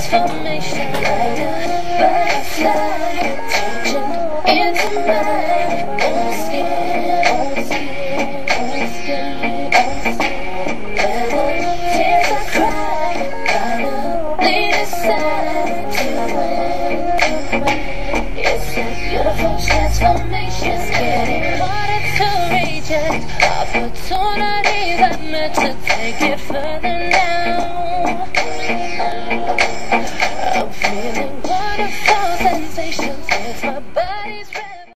transformation, like a butterfly, changing into my own skin, own skin, own skin, own skin. Where the tears I cry, finally decide to win. It's a beautiful transformation, it's getting harder to reject. Opportunities I meant to take it further now.